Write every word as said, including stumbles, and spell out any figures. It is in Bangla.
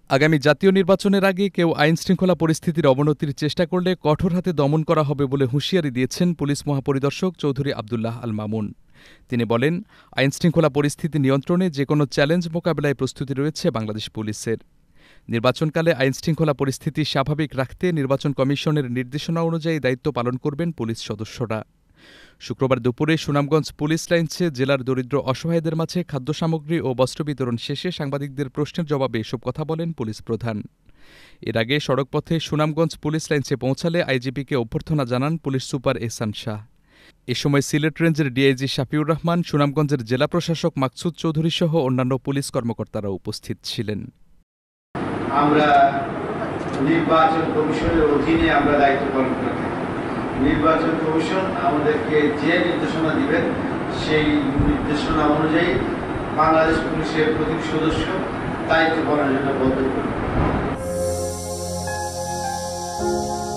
আগামী জাতীয় নির্বাচনের আগে কেউ আইনশৃঙ্খলা পরিস্থিতির অবনতির চেষ্টা করলে কঠোর হাতে দমন করা হবে বলে হুঁশিয়ারি দিয়েছেন পুলিশ মহাপরিদর্শক চৌধুরী আবদুল্লাহ আল মামুন। তিনি বলেন, আইনশৃঙ্খলা পরিস্থিতি নিয়ন্ত্রণে যেকোনো চ্যালেঞ্জ মোকাবেলায় প্রস্তুতি রয়েছে বাংলাদেশ পুলিশের। নির্বাচনকালে আইনশৃঙ্খলা পরিস্থিতি স্বাভাবিক রাখতে নির্বাচন কমিশনের নির্দেশনা অনুযায়ী দায়িত্ব পালন করবেন পুলিশ সদস্যরা। শুক্রবার দুপুরে সুনামগঞ্জ পুলিশ লাইনসে জেলার দরিদ্র অসহায়দের মাঝে খাদ্য সামগ্রী ও বস্ত্র বিতরণ শেষে সাংবাদিকদের প্রশ্নের জবাবে এসব কথা বলেন পুলিশ প্রধান। এর আগে সড়কপথে সুনামগঞ্জ পুলিশ লাইনসে পৌঁছালে আইজিপিকে অভ্যর্থনা জানান পুলিশ সুপার এহসান শাহ। এ সময় সিলেট রেঞ্জের ডিআইজি শাফিউর রহমান, সুনামগঞ্জের জেলা প্রশাসক মাকসুদ চৌধুরী সহ অন্যান্য পুলিশ কর্মকর্তারা উপস্থিত ছিলেন। আমরা নির্বাচন কমিশনের অধীনে আমরা দায়িত্ব পালন করে থাকি। নির্বাচন কমিশন আমাদেরকে যে নির্দেশনা দিবেন সেই নির্দেশনা অনুযায়ী বাংলাদেশ পুলিশের প্রতি সদস্য দায়িত্ব পালনের জন্য বদ্ধপরিকর।